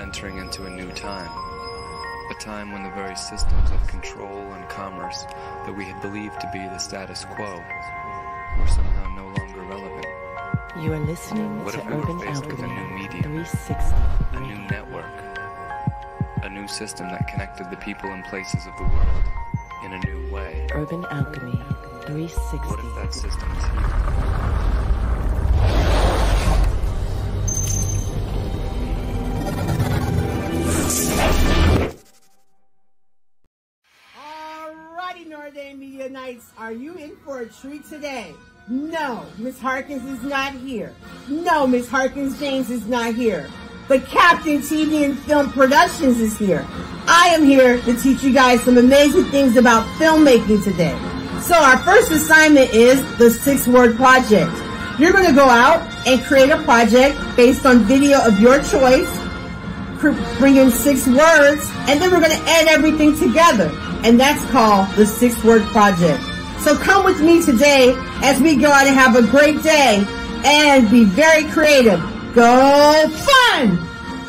entering into a new time. A time when the very systems of control and commerce that we had believed to be the status quo were somehow no longer relevant. You are listening What to if we were Urban faced with a Alchemy new medium, 360. a new network, a new system that connected the people and places of the world in a new way? Urban Alchemy 360. What if that system is here? Media Nights, are you in for a treat today? No, Miss Harkins is not here. No, Miss Harkins James is not here. But Captain TV and Film Productions is here. I am here to teach you guys some amazing things about filmmaking today. So our first assignment is the 6-word project. You're going to go out and create a project based on video of your choice, bring in 6 words, and then we're going to add everything together. And that's called the 6-word project. So come with me today as we go out and have a great day and be very creative. Go fun!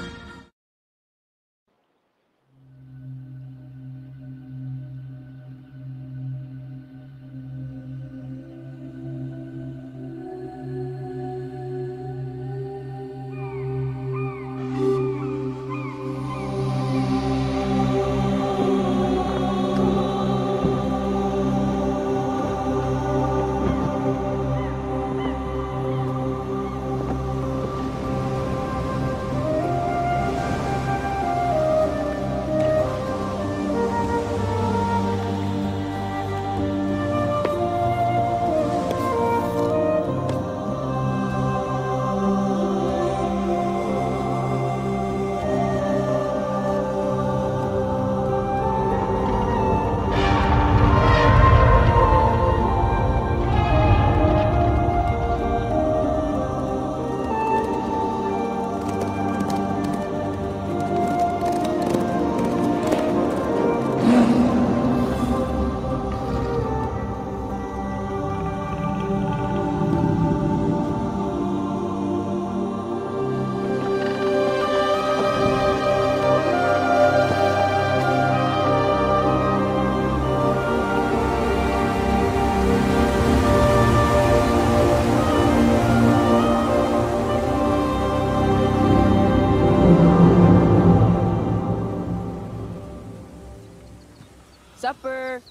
Supper.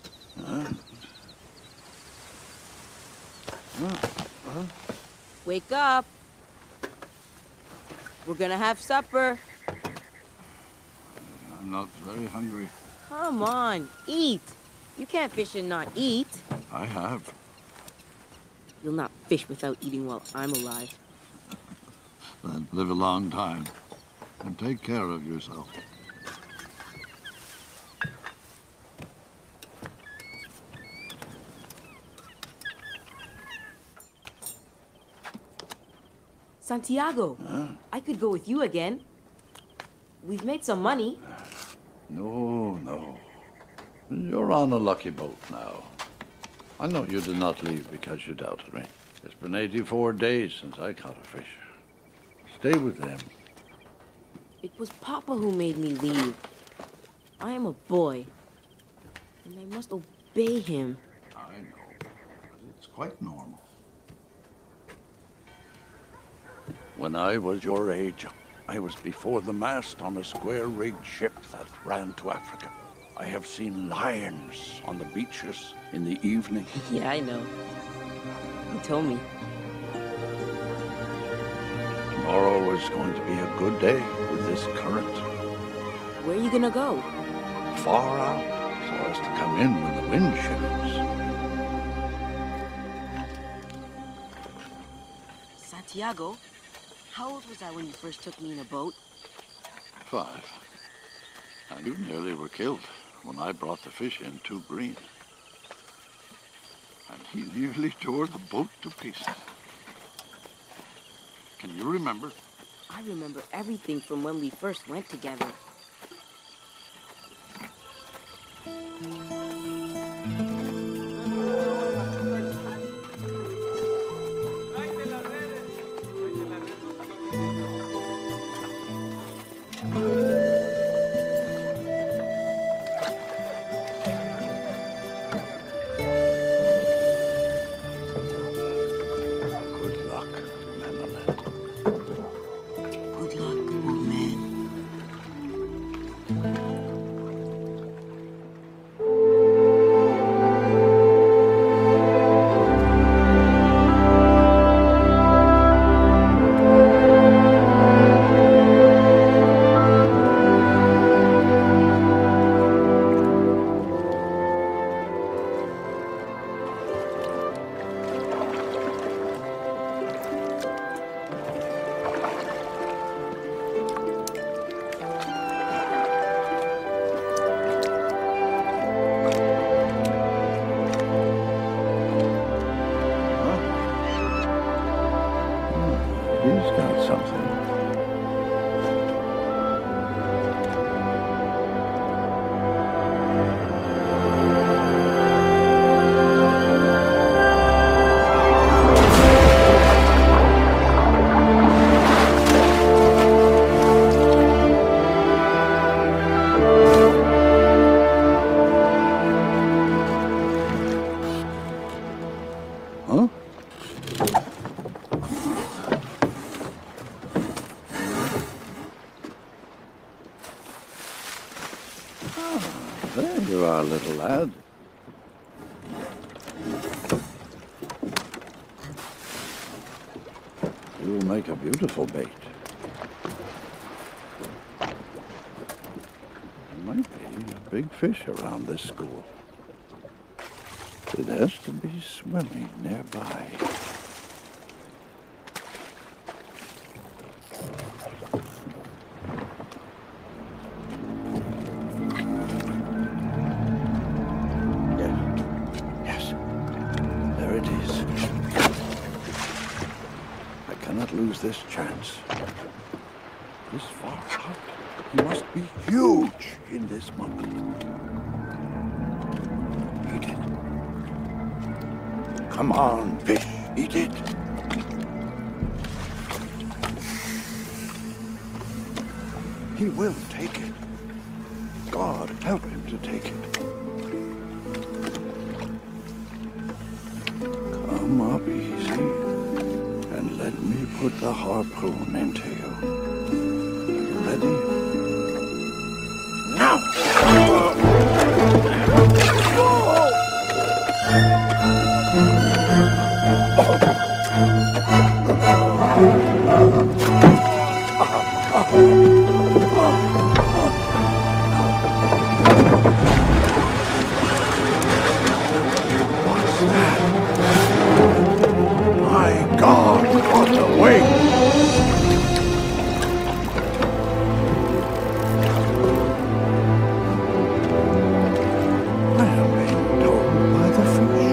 Wake up. We're gonna have supper. I'm not very hungry. Come on, eat. You can't fish and not eat. I have. You'll not fish without eating while I'm alive. Then live a long time. And take care of yourself. Santiago, I could go with you again. We've made some money. No. You're on a lucky boat now. I know you did not leave because you doubted me. It's been 84 days since I caught a fish. Stay with them. It was Papa who made me leave. I am a boy, and I must obey him. I know. It's quite normal. When I was your age, I was before the mast on a square-rigged ship that ran to Africa. I have seen lions on the beaches in the evening. Yeah, I know. You told me. Tomorrow is going to be a good day with this current. Where are you gonna go? Far out, so as to come in when the wind shifts. Santiago, how old was I when you first took me in a boat? 5. And you nearly were killed when I brought the fish in too green. And he nearly tore the boat to pieces. Can you remember? I remember everything from when we first went together. He's got something. There you are, little lad. You'll make a beautiful bait. There might be a big fish around this school. It has to be swimming nearby. Lose this chance. This far out, he must be huge in this moment. Eat it. Come on, fish, eat it. He will take it. God help him to take it. Come up easy. And let me put the harpoon into you. Are you ready? Now! What's that? My God, what a wing! I am being told by the fish.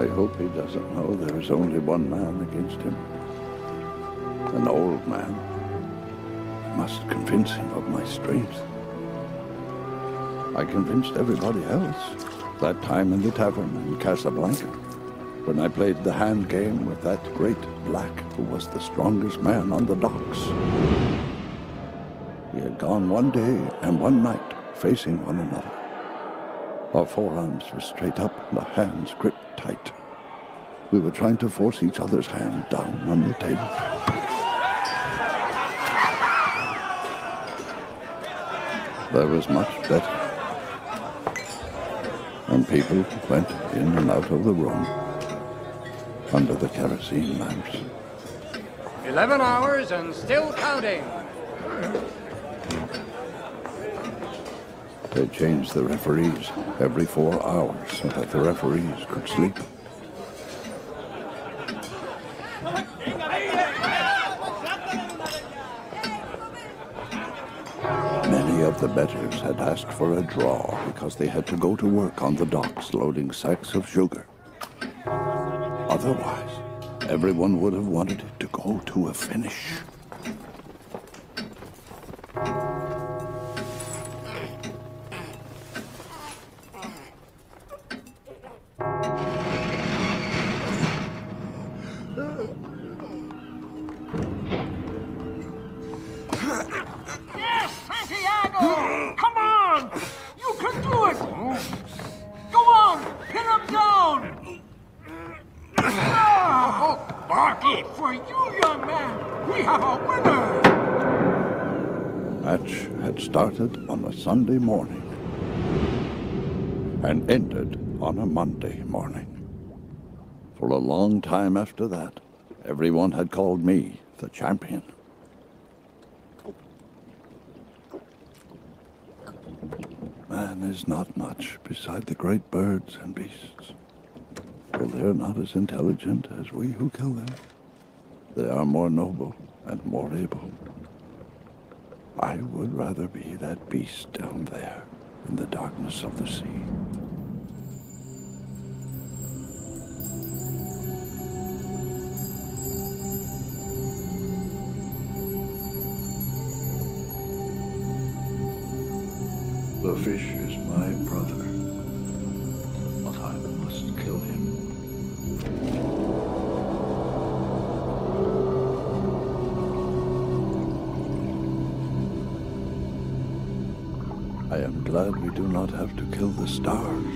I hope he doesn't know there is only one man against him. An old man. I must convince him of my strength. I convinced everybody else. That time in the tavern in Casablanca, when I played the hand game with that great black who was the strongest man on the docks. We had gone one day and one night facing one another. Our forearms were straight up and our hands gripped tight. We were trying to force each other's hand down on the table. There was much better. And people went in and out of the room under the kerosene lamps. 11 hours and still counting. They changed the referees every 4 hours so that the referees could sleep. Many of the bettors had asked for a draw because they had to go to work on the docks loading sacks of sugar. Otherwise, everyone would have wanted it to go to a finish. Started on a Sunday morning and ended on a Monday morning. For a long time after that, everyone had called me the champion. Man is not much beside the great birds and beasts. For they're not as intelligent as we who kill them. They are more noble and more able. I would rather be that beast down there in the darkness of the sea. The fish is my brother, but I must kill him. I am glad we do not have to kill the stars.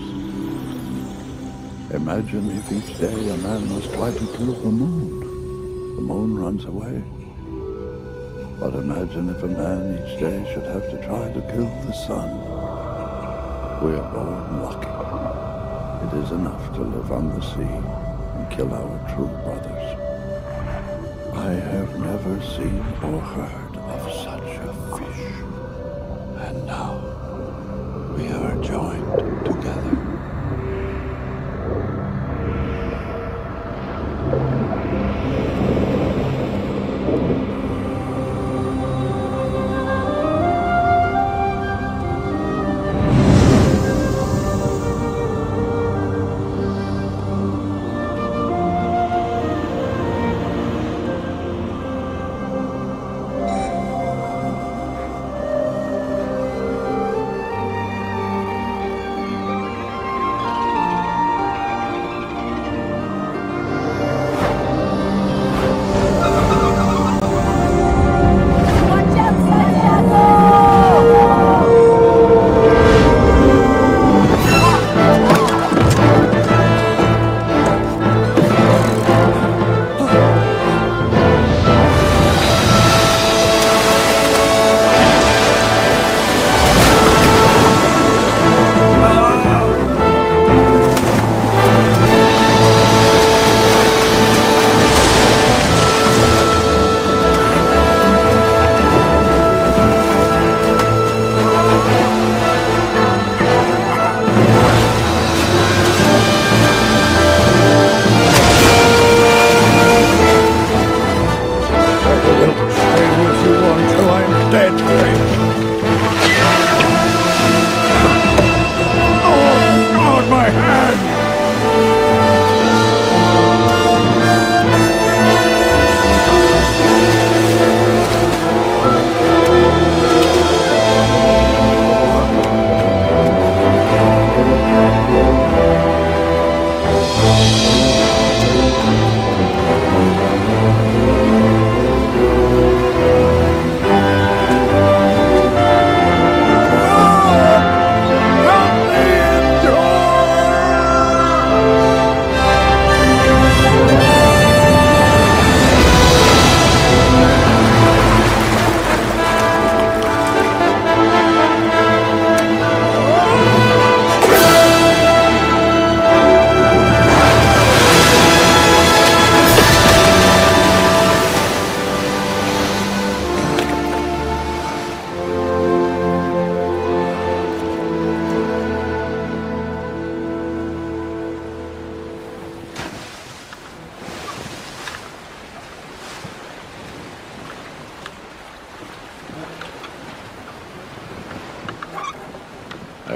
Imagine if each day a man must try to kill the moon. The moon runs away. But imagine if a man each day should have to try to kill the sun. We are born lucky. It is enough to live on the sea and kill our true brothers. I have never seen or heard of such a fish. And now, we are joined together.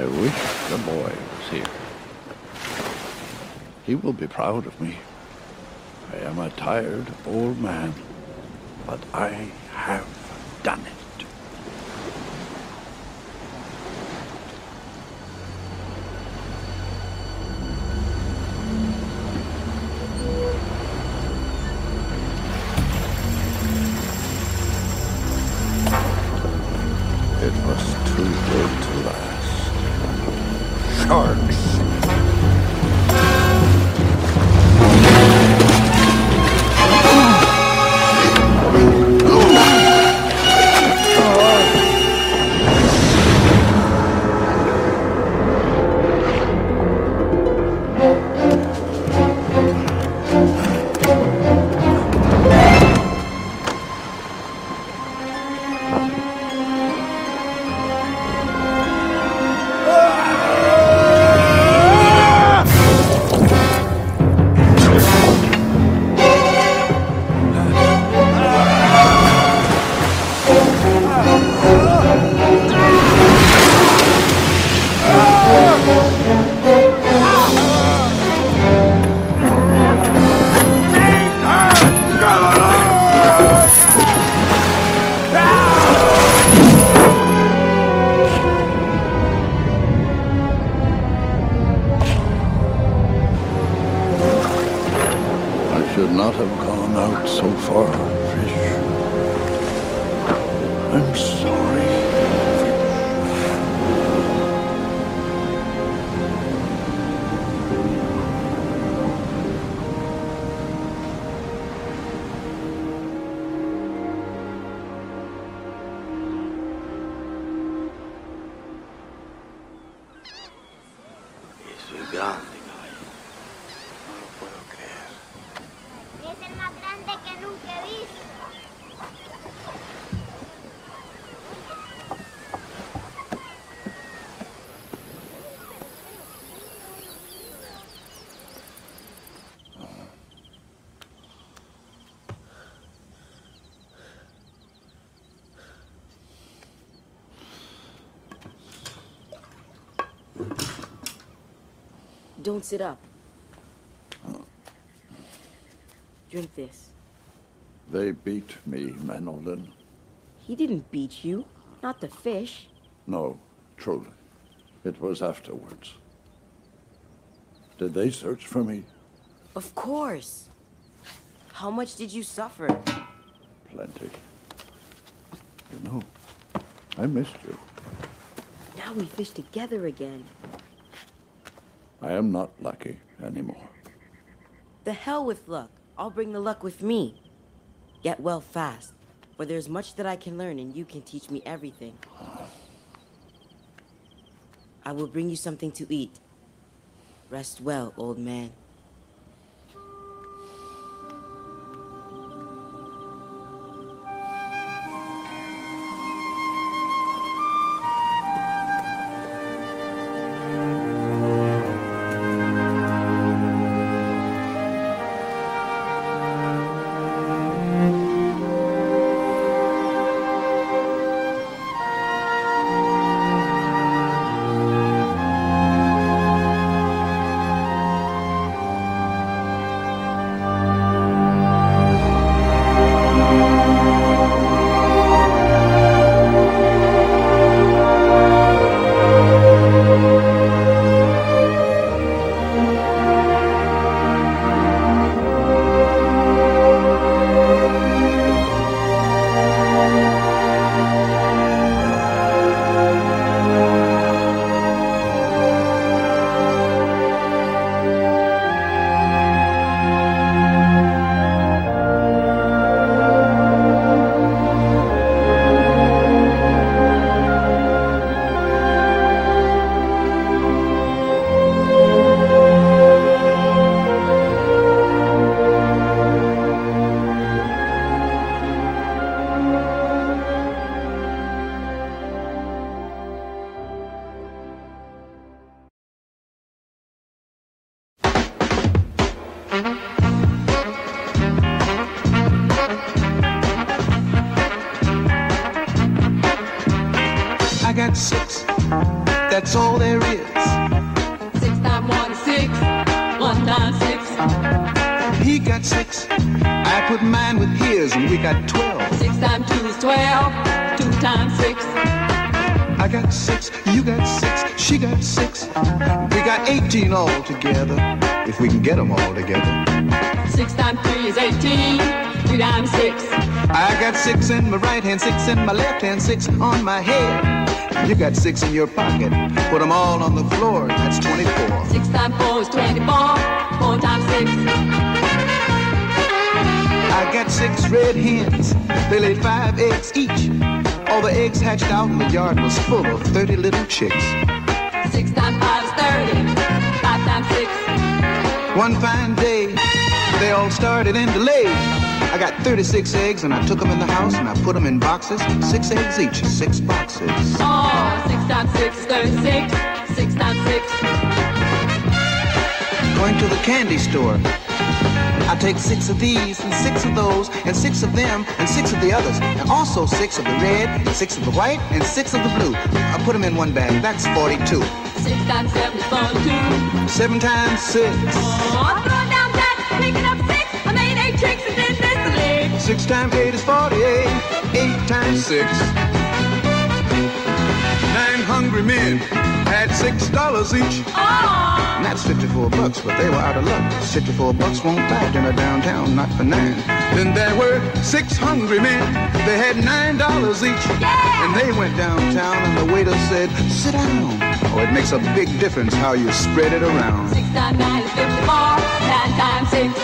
I wish the boy was here. He will be proud of me. I am a tired old man, but I have done it. It was too good to last. Sharks! Not have gone out so far, fish. I'm sorry, Eso es grande, caballo. No lo puedo creer. Es el más grande que nunca he visto. Don't sit up. Drink this. They beat me, Mailon. He didn't beat you, not the fish. No, truly. It was afterwards. Did they search for me? Of course. How much did you suffer? Plenty. You know, I missed you. Now we fish together again. I am not lucky anymore. The hell with luck. I'll bring the luck with me. Get well fast, for there's much that I can learn and you can teach me everything. I will bring you something to eat. Rest well, old man. that's all there is. 6 times 1 is 6, 1 times 6. He got 6, I put mine with his, and we got 12. 6 times 2 is 12, 2 times 6. I got 6, you got 6, she got 6. We got 18 all together, if we can get them all together. 6 times 3 is 18, 3 times 6. I got 6 in my right hand, 6 in my left hand, 6 on my head. You got 6 in your pocket, put them all on the floor, that's 24. 6 times 4 is 24, 4 times 6. I got 6 red hens, they laid 5 eggs each. All the eggs hatched out and the yard was full of 30 little chicks. 6 times 5 is 30, 5 times 6. One fine day, they all started in to lay. I got 36 eggs and I took them in the house and I put them in boxes. 6 eggs each, 6 boxes. Oh, 6 times 6 is 36, 6 times 6. Going to the candy store. I take 6 of these and 6 of those and 6 of them and 6 of the others. And also 6 of the red, and 6 of the white, and 6 of the blue. I put them in one bag, that's 42. 6 times 7 is 42. 7 times 6. Oh, I'm throwing down that, picking up 6. I made 8 tricks and did this and leg. 6 times 8 is 48. 8 times 6. 9 hungry men had $6 each. Oh! And that's 54 bucks, but they were out of luck. 54 bucks won't buy dinner downtown, not for 9. Then there were 6 hungry men. They had $9 each. Yeah! And they went downtown and the waiter said, sit down. Oh, it makes a big difference how you spread it around. 6 times 9 is 54, 9 times 6.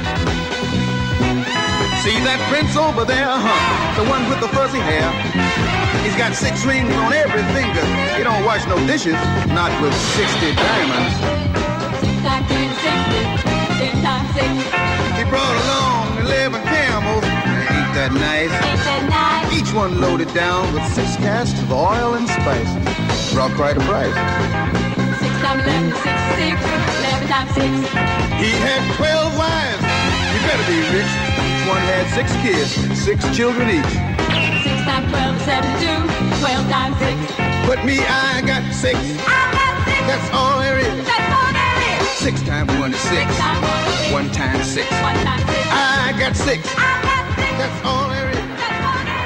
See that prince over there, the one with the fuzzy hair. He's got 6 rings on every finger. He don't wash no dishes, not with 60 diamonds. 6 times 10 is 60, 10 times 6. He brought along 11 camels. Ain't that nice? Ain't that nice? Each one loaded down with 6 casks of oil and spice. Brought quite a price. 6 times 11 is 66, 11 times 6. He had 12 wives. You better be rich. Each one had 6 kids, 6 children each. 6 times 12 is 72, 12 times 6. But me, I got 6. I got 6. That's all there is. That's all there is. 6 times 1 is 6. 6 times 1 is 6. 1 times 6. 1 times 6. I got 6. I got 6. That's all there is. That's all there is.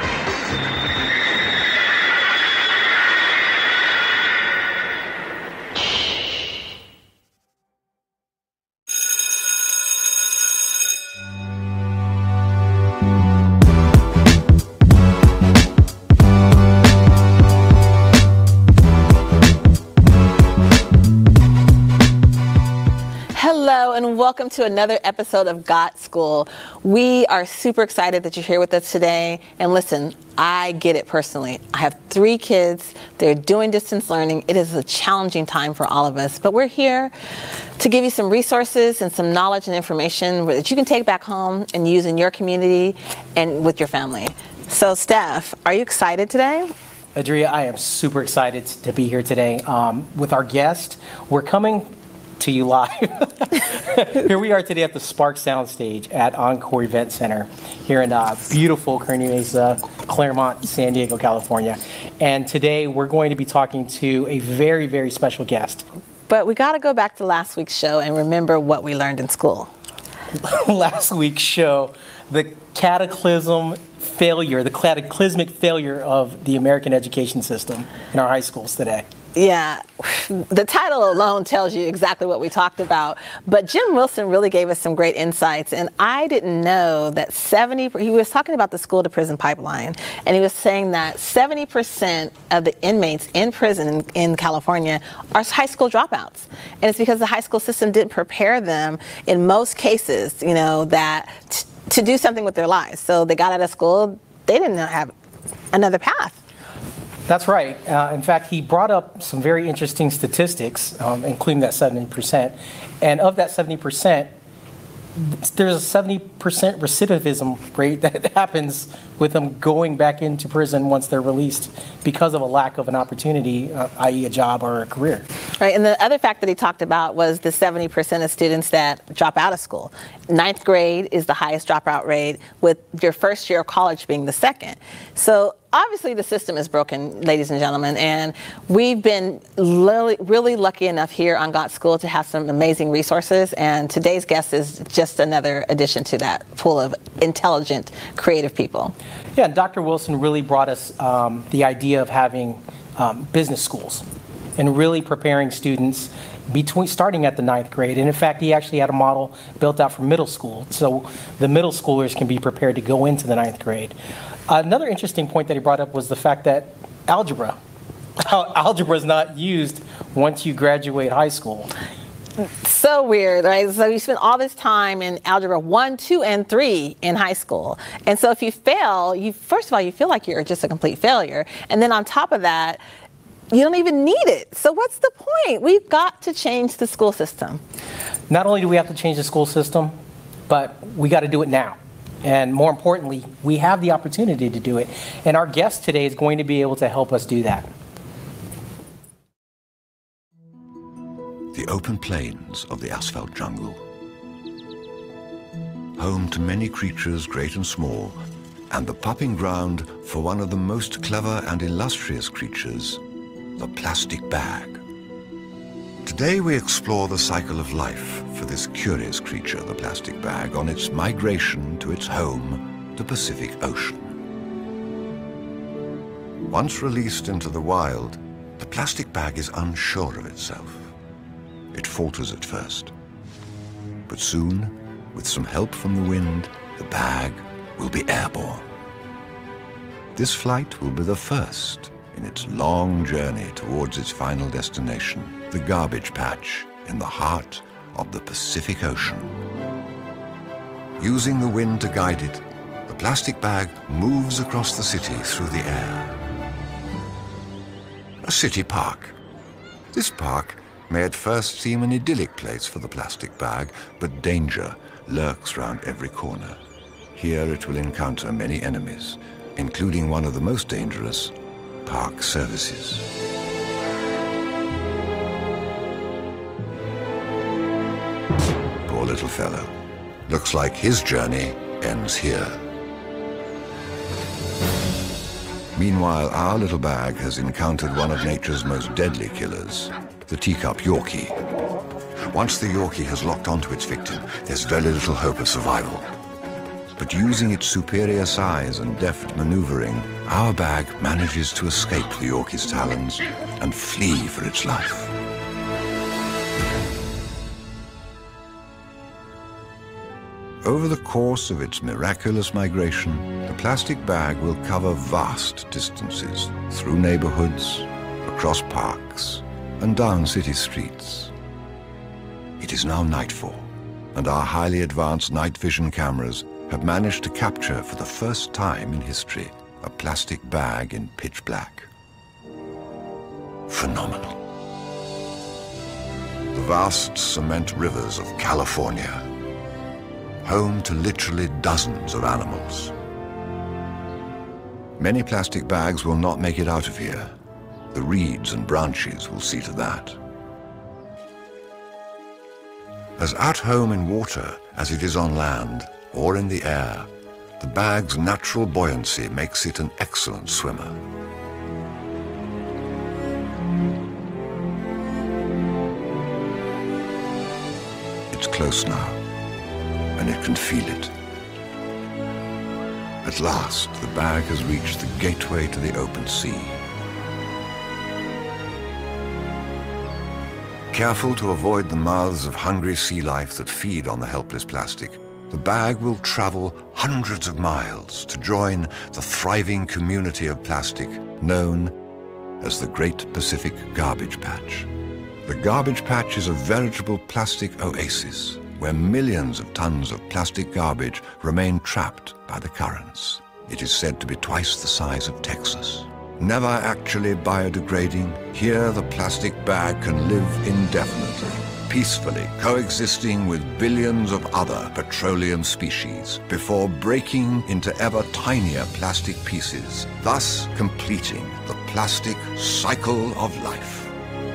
Hello and welcome to another episode of Got School. We are super excited that you're here with us today. And listen, I get it personally. I have 3 kids. They're doing distance learning. It is a challenging time for all of us, but we're here to give you some resources and some knowledge and information that you can take back home and use in your community and with your family. So Steph, are you excited today? Adria, I am super excited to be here today with our guest. We're coming to you live. Here we are today at the Spark Soundstage at Encore Event Center here in beautiful Kearney Mesa, Claremont, San Diego, California. And today we're going to be talking to a very, very special guest. But we got to go back to last week's show and remember what we learned in school. Last week's show, the cataclysmic failure of the American education system in our high schools today. Yeah, the title alone tells you exactly what we talked about. But Jim Wilson really gave us some great insights. And I didn't know that he was talking about the school to prison pipeline. And he was saying that 70% of the inmates in prison in California are high school dropouts. And it's because the high school system didn't prepare them in most cases, to do something with their lives. So they got out of school, they didn't have another path. That's right. In fact, he brought up some very interesting statistics, including that 70%. And of that 70%, there's a 70% recidivism rate that happens with them going back into prison once they're released because of a lack of an opportunity, i.e. a job or a career. Right, and the other fact that he talked about was the 70% of students that drop out of school. 9th grade is the highest dropout rate, with your first year of college being the second. So obviously the system is broken, ladies and gentlemen, and we've been really lucky enough here on Got School to have some amazing resources, and today's guest is just another addition to that pool of intelligent, creative people. Yeah, Dr. Wilson really brought us the idea of having business schools and really preparing students starting at the 9th grade. And in fact, he actually had a model built out for middle school, so the middle schoolers can be prepared to go into the 9th grade. Another interesting point that he brought up was the fact that algebra is not used once you graduate high school. So weird, right? So you spend all this time in algebra 1, 2, and 3 in high school. And so if you fail, first of all, you feel like you're just a complete failure. And then on top of that, you don't even need it. So what's the point? We've got to change the school system. Not only do we have to change the school system, but we got to do it now. And more importantly, we have the opportunity to do it. And our guest today is going to be able to help us do that. The open plains of the asphalt jungle. Home to many creatures great and small, and the pupping ground for one of the most clever and illustrious creatures, the plastic bag. Today we explore the cycle of life for this curious creature, the plastic bag, on its migration to its home, the Pacific Ocean. Once released into the wild, the plastic bag is unsure of itself. It falters at first. But soon, with some help from the wind, the bag will be airborne. This flight will be the first in its long journey towards its final destination, the garbage patch in the heart of the Pacific Ocean. Using the wind to guide it, the plastic bag moves across the city through the air. A city park. This park may at first seem an idyllic place for the plastic bag, but danger lurks round every corner. Here it will encounter many enemies, including one of the most dangerous, park services. Poor little fellow. Looks like his journey ends here. Meanwhile, our little bag has encountered one of nature's most deadly killers, the teacup Yorkie. Once the Yorkie has locked onto its victim, there's very little hope of survival. But using its superior size and deft maneuvering, our bag manages to escape the Yorkie's talons and flee for its life. Over the course of its miraculous migration, the plastic bag will cover vast distances through neighborhoods, across parks, and down city streets. It is now nightfall, and our highly advanced night vision cameras have managed to capture for the first time in history a plastic bag in pitch black. Phenomenal. The vast cement rivers of California, home to literally dozens of animals. Many plastic bags will not make it out of here. The reeds and branches will see to that. As at home in water as it is on land or in the air, the bag's natural buoyancy makes it an excellent swimmer. It's close now, and it can feel it. At last, the bag has reached the gateway to the open sea. Careful to avoid the mouths of hungry sea life that feed on the helpless plastic, the bag will travel hundreds of miles to join the thriving community of plastic known as the Great Pacific Garbage Patch. The garbage patch is a veritable plastic oasis where millions of tons of plastic garbage remain trapped by the currents. It is said to be twice the size of Texas. Never actually biodegrading, here the plastic bag can live indefinitely, peacefully coexisting with billions of other petroleum species before breaking into ever tinier plastic pieces, thus completing the plastic cycle of life.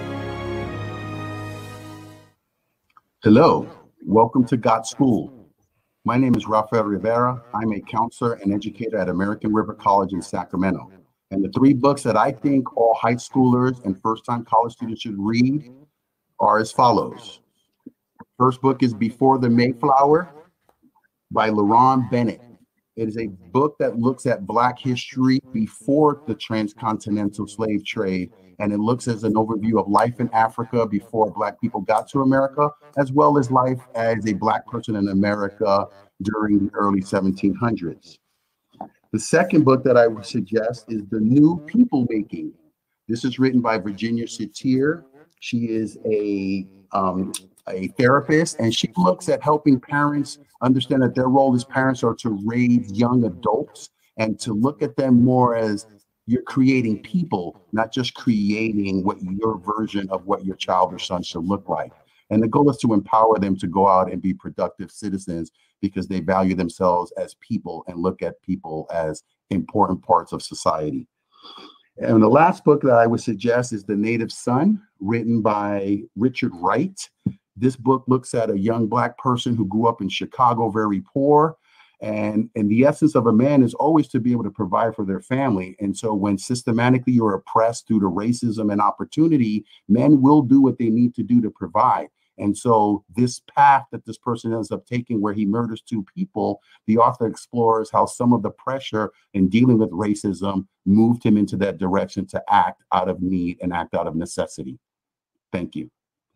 Hello, welcome to Got School. My name is Mailon Rivera. I'm a counselor and educator at American River College in Sacramento. And the 3 books that I think all high schoolers and first-time college students should read are as follows. First book is Before the Mayflower by LaRon Bennett. It is a book that looks at Black history before the transcontinental slave trade, and it looks as an overview of life in Africa before Black people got to America, as well as life as a Black person in America during the early 1700s. The second book that I would suggest is The New People Making. This is written by Virginia Satir. She is a therapist, and she looks at helping parents understand that their role as parents are to raise young adults and to look at them more as you're creating people, not just creating what your version of what your child or son should look like. And the goal is to empower them to go out and be productive citizens because they value themselves as people and look at people as important parts of society. And the last book that I would suggest is The Native Son, written by Richard Wright. This book looks at a young Black person who grew up in Chicago, very poor. And the essence of a man is always to be able to provide for their family. And so when systematically you're oppressed due to racism and opportunity, men will do what they need to do to provide. And so this path that this person ends up taking where he murders 2 people, the author explores how some of the pressure in dealing with racism moved him into that direction to act out of need and act out of necessity. Thank you.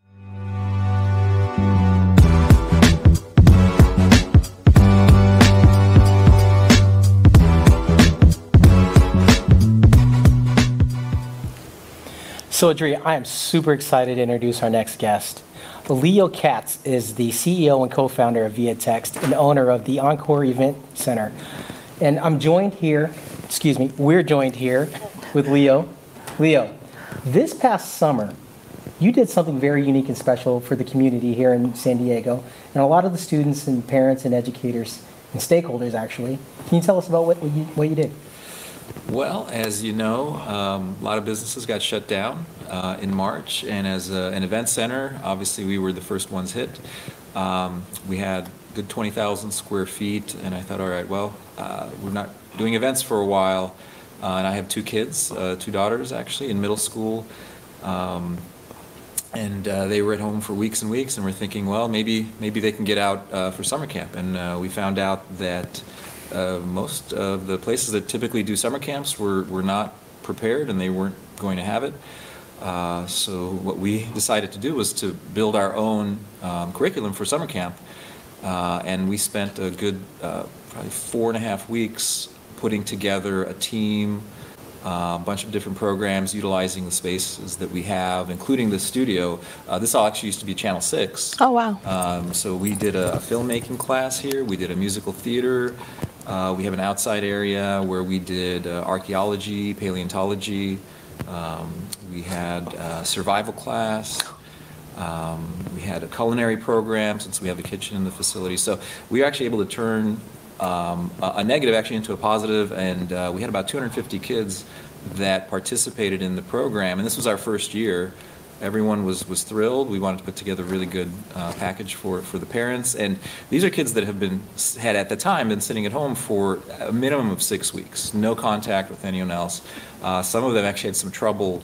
So Adria, I am super excited to introduce our next guest. Leo KATZ is the CEO and co-founder of Via Text and owner of the Encore Event Center. And we're joined here with Leo. Leo, this past summer, you did something very unique and special for the community here in San Diego, and a lot of the students and parents and educators and stakeholders, actually. Can you tell us about what you did? Well, as you know, a lot of businesses got shut down in March, and as an event center, obviously we were the first ones hit. We had good 20,000 square feet, and I thought, all right, well, we're not doing events for a while, and I have 2 kids, 2 daughters actually, in middle school, and they were at home for weeks and weeks, and we're thinking, well, maybe they can get out for summer camp, and we found out that most of the places that typically do summer camps were not prepared, and they weren't going to have it. So what we decided to do was to build our own curriculum for summer camp, and we spent a good probably 4.5 weeks putting together a team, a bunch of different programs utilizing the spaces that we have, including the studio. This all actually used to be Channel 6. Oh, wow. So we did a filmmaking class here. We did a musical theater. We have an outside area where we did archaeology, paleontology. We had a survival class. We had a culinary program since we have a kitchen in the facility. So we were actually able to turn a negative actually into a positive, and we had about 250 kids that participated in the program, and this was our first year. Everyone was thrilled. We wanted to put together a really good package for the parents, and these are kids that had at the time been sitting at home for a minimum of 6 weeks, no contact with anyone else. Some of them actually had some trouble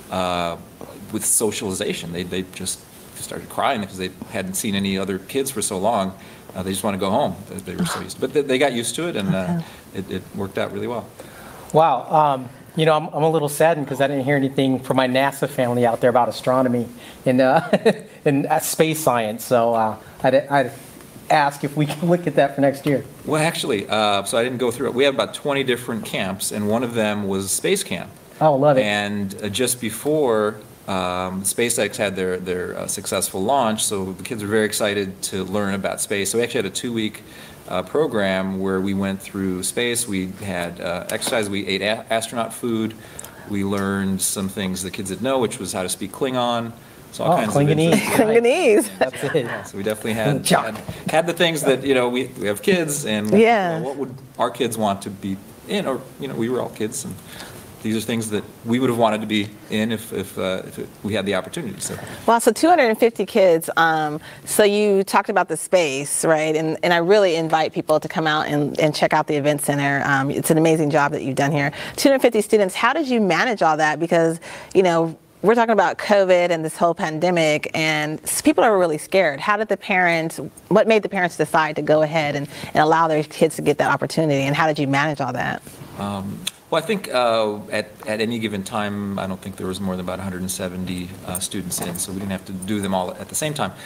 with socialization. They just started crying because they hadn't seen any other kids for so long. They just want to go home. They were so used to it. But they got used to it, and it worked out really well. Wow. You know, I'm a little saddened because I didn't hear anything from my NASA family out there about astronomy and space science. So I'd ask if we can look at that for next year. Well, actually, so I didn't go through it. We have about 20 different camps, and one of them was space camp. Oh, love it. And just before SpaceX had their successful launch, so the kids were very excited to learn about space. So we actually had a 2-week program where we went through space. We had exercise. We ate astronaut food. We learned some things the kids didn't know, which was how to speak Klingon. So all kinds Klingonese. of Klingonese. That's it. Yeah, so we definitely had the things that, you know, we have kids, and yeah. what would our kids want to be in, or, you know, we were all kids. And these are things that we would have wanted to be in if we had the opportunity. So. Wow, so 250 kids. So you talked about the space, right? And I really invite people to come out and check out the event center. It's an amazing job that you've done here. 250 students. How did you manage all that? Because, you know, we're talking about COVID and this whole pandemic, and people are really scared. How did the parents, what made the parents decide to go ahead and allow their kids to get that opportunity, and how did you manage all that? Well, I think at any given time, I don't think there was more than about 170 students in, so we didn't have to do them all at the same time.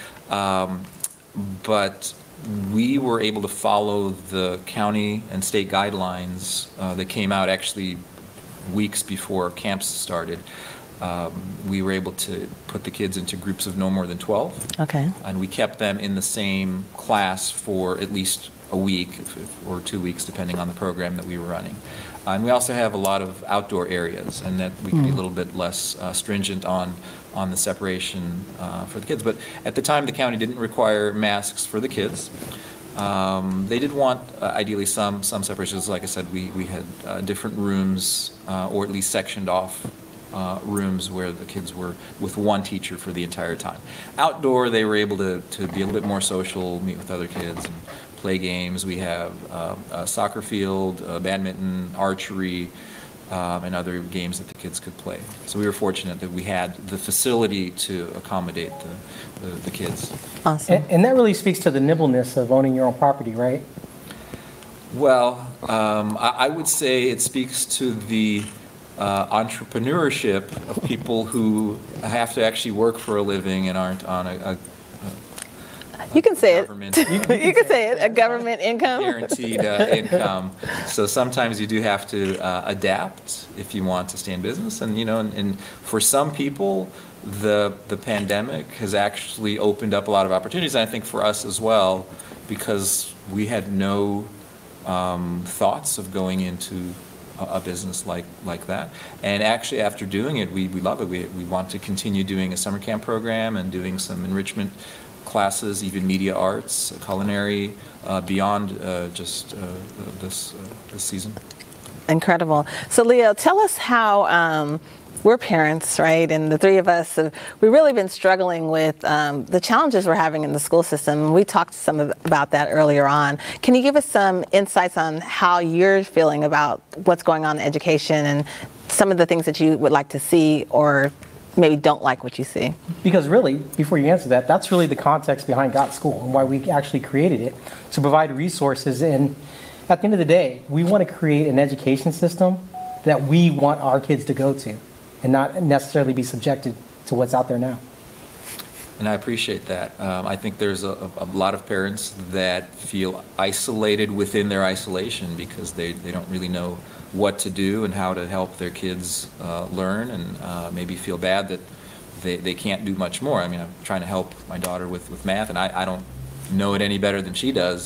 But we were able to follow the county and state guidelines that came out actually weeks before camps started. We were able to put the kids into groups of no more than 12. Okay. And we kept them in the same class for at least a week or 2 weeks, depending on the program that we were running. And we also have a lot of outdoor areas, and that we can be a little bit less stringent on the separation for the kids. But at the time, the county didn't require masks for the kids. They did want, ideally, some separations. Like I said, we had different rooms, or at least sectioned off rooms where the kids were with one teacher for the entire time. Outdoor, they were able to be a little bit more social, meet with other kids, and play games. We have a soccer field, badminton, archery, and other games that the kids could play. So we were fortunate that we had the facility to accommodate the kids. Awesome. And that really speaks to the nimbleness of owning your own property, right? Well, I would say it speaks to the entrepreneurship of people who have to actually work for a living and aren't on a you can say it. You can say it. A government income. Guaranteed income. So sometimes you do have to adapt if you want to stay in business. And you know, and for some people, the pandemic has actually opened up a lot of opportunities. And I think for us as well, because we had no thoughts of going into a business like that. And actually, after doing it, we love it. We want to continue doing a summer camp program and doing some enrichment classes, even media arts, culinary, beyond just this season. Incredible. So Leo, tell us how we're parents, right? And the three of us, we've really been struggling with the challenges we're having in the school system. We talked some about that earlier on. Can you give us some insights on how you're feeling about what's going on in education and some of the things that you would like to see or maybe don't like what you see? Because really, before you answer that, that's really the context behind Got School and why we actually created it, to provide resources. And at the end of the day, we want to create an education system that we want our kids to go to and not necessarily be subjected to what's out there now. And I appreciate that. I think there's a lot of parents that feel isolated within their isolation because they don't really know what to do and how to help their kids learn, and maybe feel bad that they can't do much more. I mean, I'm trying to help my daughter with math, and I don't know it any better than she does.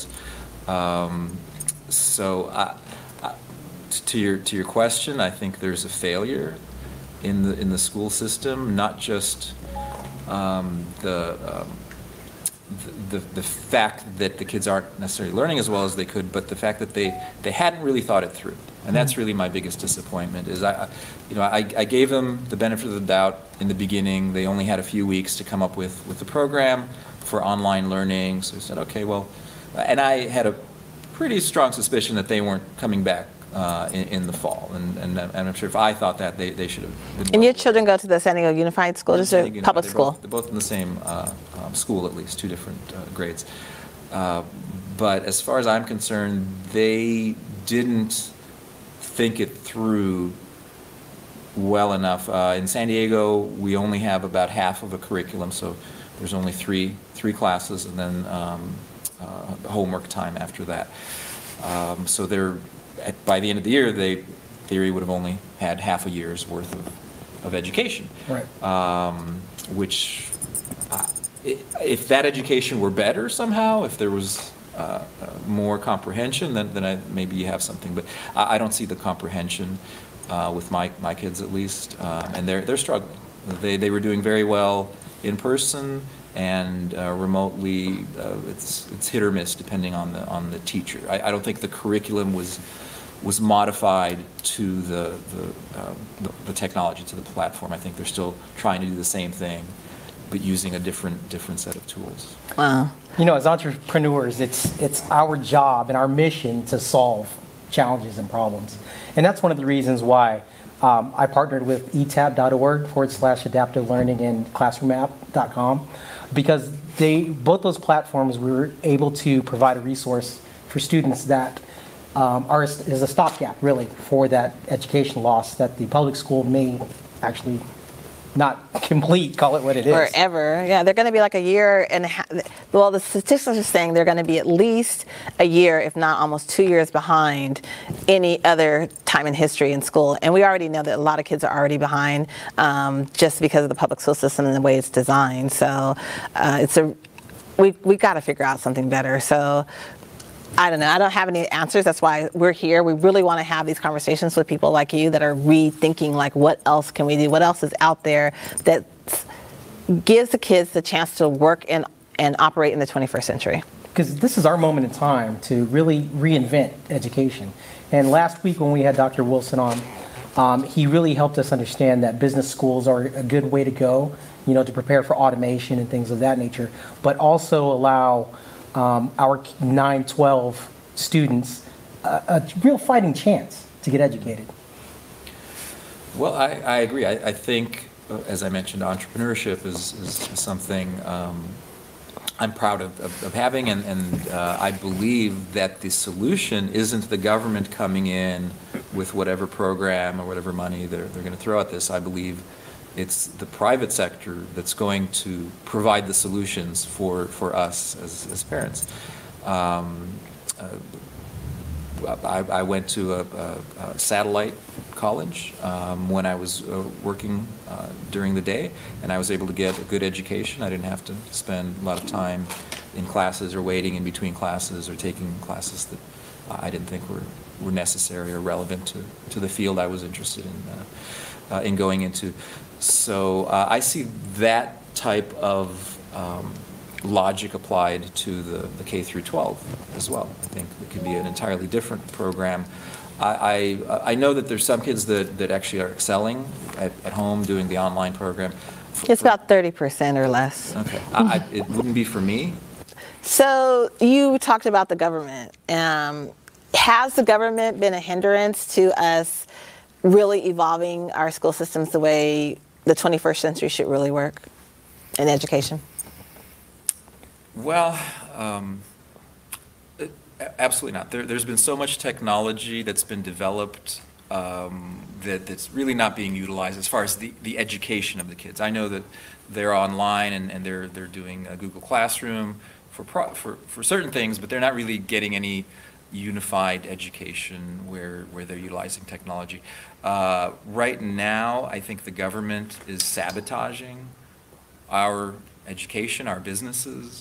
So to your question, I think there's a failure in the school system, not just the fact that the kids aren't necessarily learning as well as they could, but the fact that they hadn't really thought it through. And that's really my biggest disappointment. Is I gave them the benefit of the doubt in the beginning. They only had a few weeks to come up with the program for online learning. So I said, okay, well, and I had a pretty strong suspicion that they weren't coming back in the fall. And I'm sure if I thought that, they should have been. And your children go to the San Diego Unified School, just a public school? They're both in the same school, at least, 2 different grades. But as far as I'm concerned, they didn't think it through well enough. In San Diego, we only have about half of a curriculum, so there's only three classes, and then homework time after that. So by the end of the year, they theory would have only had half a year's worth of education. Right. Which, if that education were better somehow, if there was more comprehension, then maybe you have something. But I don't see the comprehension with my kids, at least, and they're struggling. They were doing very well in person, and remotely it's hit or miss depending on the teacher. I don't think the curriculum was was modified to the technology, to the platform. I think they're still trying to do the same thing, but using a different set of tools. Wow. You know, as entrepreneurs, it's our job and our mission to solve challenges and problems. And that's one of the reasons why I partnered with etap.org/adaptive learning and classroomapp.com, because both those platforms, we were able to provide a resource for students that is a stopgap, really, for that education loss that the public school may actually not complete, call it what it is. Forever. Yeah, they're going to be like a year and a half. Well, the statistics are saying they're going to be at least a year, if not almost 2 years behind any other time in history in school. And we already know that a lot of kids are already behind just because of the public school system and the way it's designed. So we've got to figure out something better. So I don't know. I don't have any answers. That's why we're here. We really want to have these conversations with people like you that are rethinking, like, what else can we do? What else is out there that gives the kids the chance to work and operate in the 21st century? Because this is our moment in time to really reinvent education. And last week when we had Dr. Wilson on, he really helped us understand that business schools are a good way to go, you know, to prepare for automation and things of that nature, but also allow our 9-12 students a real fighting chance to get educated. Well, I agree. I think, as I mentioned, entrepreneurship is something I'm proud of having, and I believe that the solution isn't the government coming in with whatever program or whatever money they're going to throw at this. I believe it's the private sector that's going to provide the solutions for us as parents. I went to a satellite college when I was working during the day, and I was able to get a good education. I didn't have to spend a lot of time in classes or waiting in between classes or taking classes that I didn't think were necessary or relevant to the field I was interested in going into. So I see that type of logic applied to the K through 12 as well. I think it could be an entirely different program. I know that there's some kids that actually are excelling at home doing the online program. It's about 30% or less. Okay. It wouldn't be for me. So you talked about the government. Has the government been a hindrance to us really evolving our school systems the way the 21st century should really work in education? Well, absolutely not. There's been so much technology that's been developed that's really not being utilized as far as the education of the kids. I know that they're online and they're doing a Google Classroom for certain things, but they're not really getting any unified education where they're utilizing technology. Right now, I think the government is sabotaging our education, our businesses,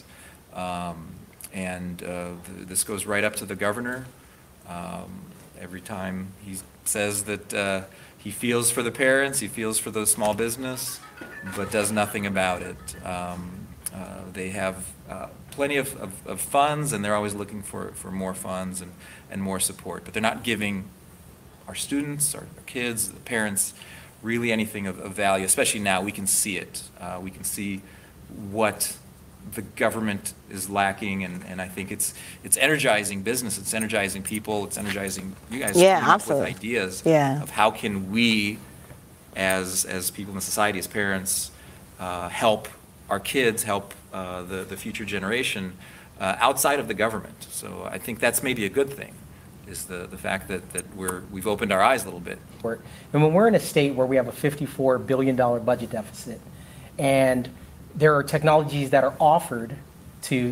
and this goes right up to the governor. Every time he says that he feels for the parents, he feels for the small business, but does nothing about it. They have plenty of funds, and they're always looking for more funds and more support, but they're not giving our students, our kids, the parents, really anything of value. Especially now, we can see it. We can see what the government is lacking, and I think it's energizing business, it's energizing people, it's energizing you guys with ideas of how can we, as people in society, as parents, help our kids, help the future generation outside of the government. So I think that's maybe a good thing, is the fact that we've opened our eyes a little bit. And when we're in a state where we have a $54 billion budget deficit, and there are technologies that are offered to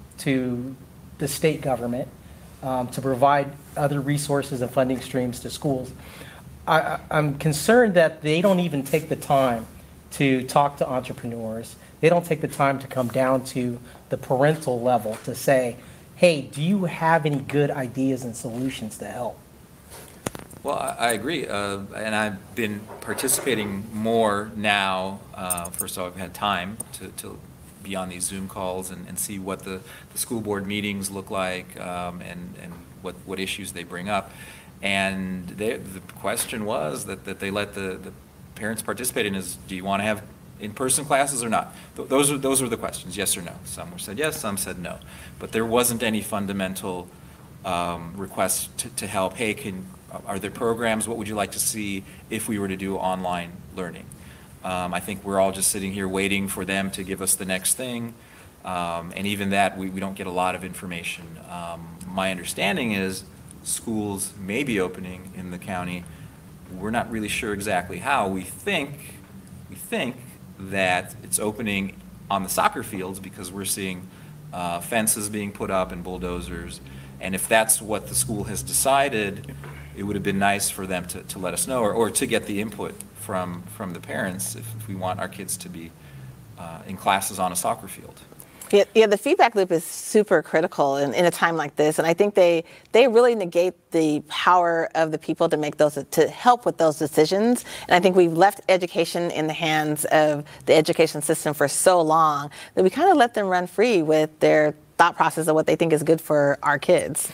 the state government to provide other resources and funding streams to schools, I'm concerned that they don't even take the time to talk to entrepreneurs. They don't take the time to come down to the parental level to say, hey, do you have any good ideas and solutions to help? Well, I agree, and I've been participating more now. First of all, I've had time to be on these Zoom calls and see what the school board meetings look like and what issues they bring up. And the question was that they let the parents participate in is, do you want to have in-person classes or not? Those were the questions, yes or no. Some said yes, some said no. But there wasn't any fundamental request to help. Hey, are there programs? What would you like to see if we were to do online learning? I think we're all just sitting here waiting for them to give us the next thing. And even that, we don't get a lot of information. My understanding is schools may be opening in the county. We're not really sure exactly how. We think that it's opening on the soccer fields because we're seeing fences being put up and bulldozers. And if that's what the school has decided, it would have been nice for them to let us know, or to get the input from the parents if we want our kids to be in classes on a soccer field. Yeah, the feedback loop is super critical in a time like this, and I think they really negate the power of the people to help with those decisions. And I think we've left education in the hands of the education system for so long that we kind of let them run free with their thought process of what they think is good for our kids.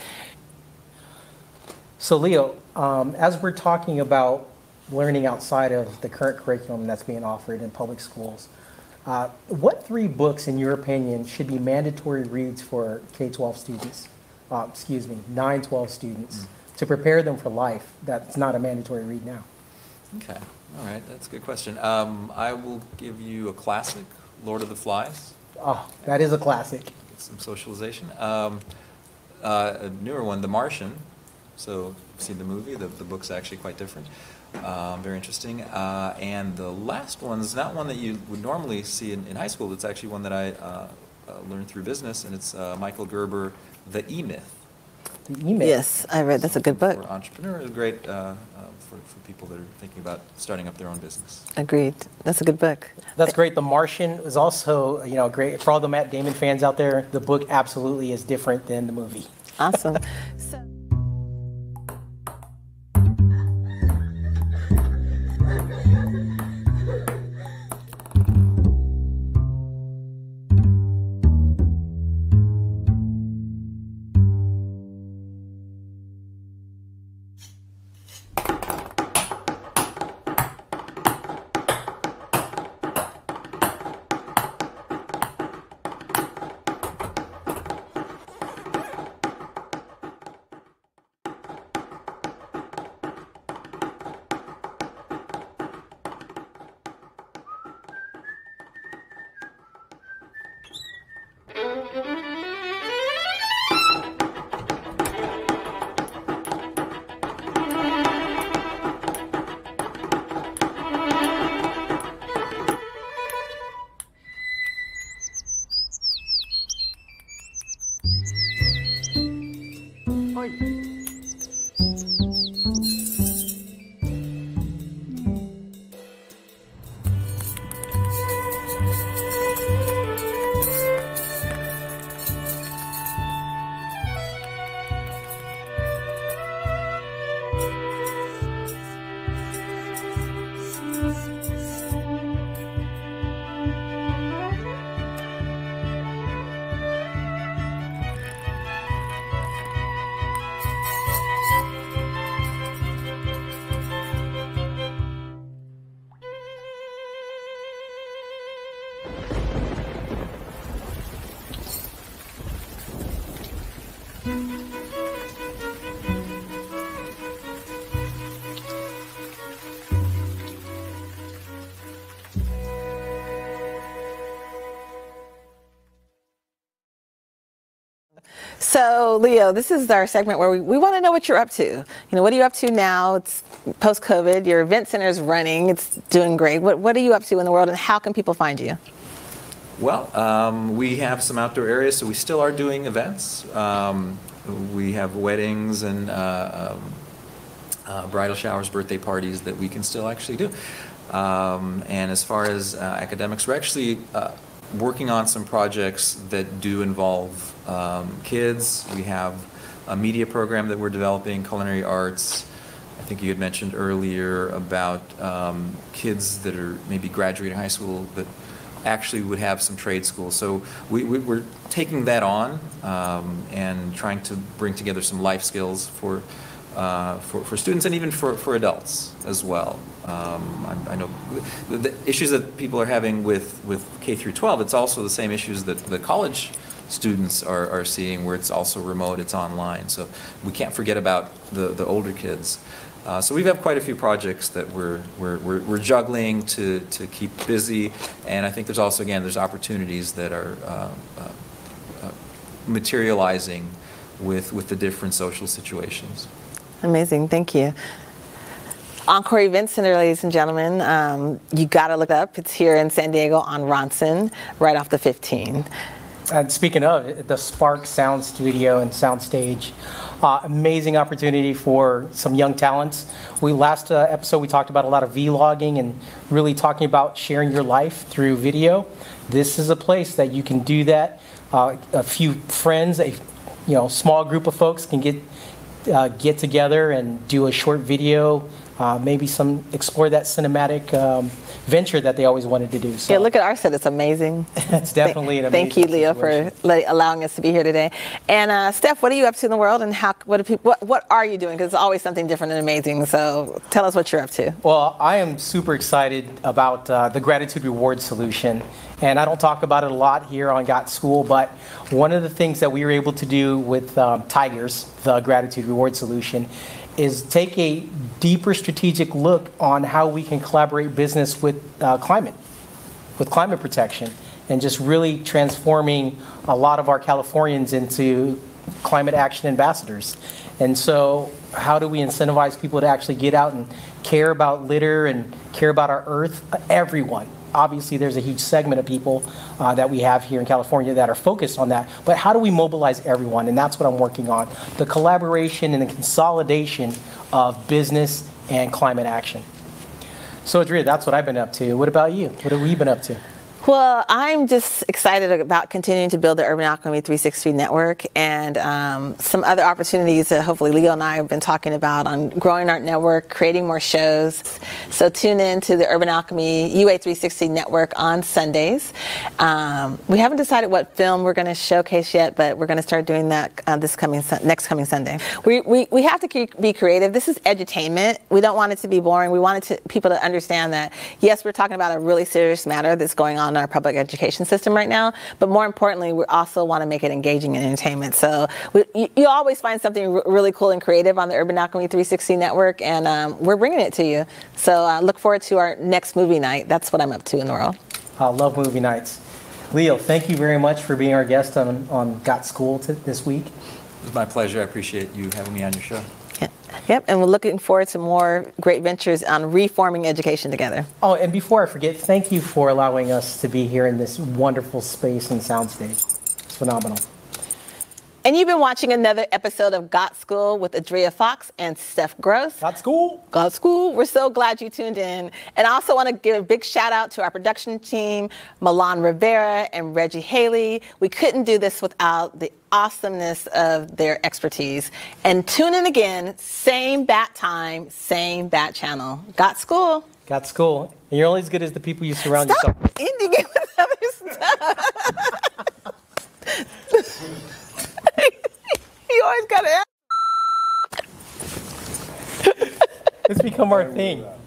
So Leo, as we're talking about learning outside of the current curriculum that's being offered in public schools, what 3 books, in your opinion, should be mandatory reads for K-12 students, 9-12 students, to prepare them for life that's not a mandatory read now? Okay, all right, that's a good question. I will give you a classic, Lord of the Flies. Oh, that is a classic. Get some socialization. A newer one, The Martian. So, you've seen the movie, the book's actually quite different. Very interesting. And the last one is not one that you would normally see in high school. It's actually one that I learned through business, and it's Michael Gerber, The E-Myth. The E-Myth? Yes, I read. That's a good book. For entrepreneurs, great for people that are thinking about starting up their own business. Agreed. That's a good book. That's great. The Martian is also, great. For all the Matt Damon fans out there, the book absolutely is different than the movie. Awesome. So, Leo, this is our segment where we want to know what you're up to. What are you up to now? It's post-COVID. Your event center is running. It's doing great. What are you up to in the world, and how can people find you? Well, we have some outdoor areas, so we still are doing events. We have weddings and bridal showers, birthday parties that we can still actually do. And as far as academics, we're actually working on some projects that do involve kids. We have a media program that we're developing, culinary arts. I think you had mentioned earlier about kids that are maybe graduating high school that actually would have some trade schools. So we're taking that on and trying to bring together some life skills for for students and even for adults as well. I know the issues that people are having with K through 12, it's also the same issues that the college students are seeing, where it's also remote, it's online. So we can't forget about the older kids. So we have quite a few projects that we're juggling to keep busy, and I think there's also, again, there's opportunities that are materializing with the different social situations. Amazing, thank you. Encore Event Center, ladies and gentlemen, you got to look it up. It's here in San Diego on Ronson, right off the 15. And speaking of, the Spark Sound Studio and Soundstage, amazing opportunity for some young talents. Last episode we talked about a lot of vlogging and really talking about sharing your life through video. This is a place that you can do that. A few friends, small group of folks can get together and do a short video. Maybe explore that cinematic venture that they always wanted to do. So. Yeah, look at our set. It's amazing. It's definitely an amazing Thank you, Leo, situation. for allowing us to be here today. And Steph, what are you up to in the world, and what are you doing? Because it's always something different and amazing. So tell us what you're up to. Well, I am super excited about the Gratitude Reward Solution. And I don't talk about it a lot here on Got School, but one of the things that we were able to do with Tigers, the Gratitude Reward Solution, is take a deeper strategic look on how we can collaborate business with climate protection, and just really transforming a lot of our Californians into climate action ambassadors. And so how do we incentivize people to actually get out and care about litter and care about our earth? Everyone. Obviously, there's a huge segment of people that we have here in California that are focused on that. But how do we mobilize everyone? And that's what I'm working on. The collaboration and the consolidation of business and climate action. So, Adria, that's what I've been up to. What about you? What have we been up to? Well, I'm just excited about continuing to build the Urban Alchemy 360 network, and some other opportunities that hopefully Leo and I have been talking about on growing our network, creating more shows. So tune in to the Urban Alchemy UA 360 network on Sundays. We haven't decided what film we're going to showcase yet, but we're going to start doing that next coming Sunday. We have to be creative. This is edutainment. We don't want it to be boring. We want people to understand that, yes, we're talking about a really serious matter that's going on in our public education system right now, but more importantly, we also want to make it engaging and entertainment. So you always find something really cool and creative on the Urban Alchemy 360 network, and we're bringing it to you. So look forward to our next movie night. That's what I'm up to in the world. I love movie nights. Leo, thank you very much for being our guest on Got School this week. It was my pleasure. I appreciate you having me on your show. Yep, and we're looking forward to more great ventures on reforming education together. Oh, and before I forget, thank you for allowing us to be here in this wonderful space and soundstage. It's phenomenal. And you've been watching another episode of Got School with Adria Fox and Steph Groce. Got School. Got School. We're so glad you tuned in. And I also want to give a big shout out to our production team, Mailon Rivera and Reggie Haley. We couldn't do this without the awesomeness of their expertise. And tune in again, same bat time, same bat channel. Got School. Got School. And you're only as good as the people you surround yourself with. Ending it with other stuff. You always gotta. It's become our thing.